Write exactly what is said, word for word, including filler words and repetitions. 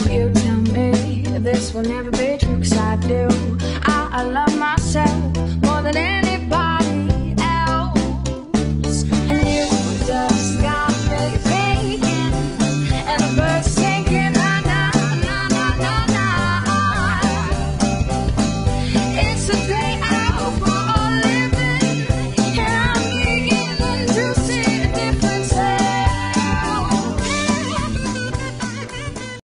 You tell me this will never be true, 'cause I do. I, I love myself more than anything.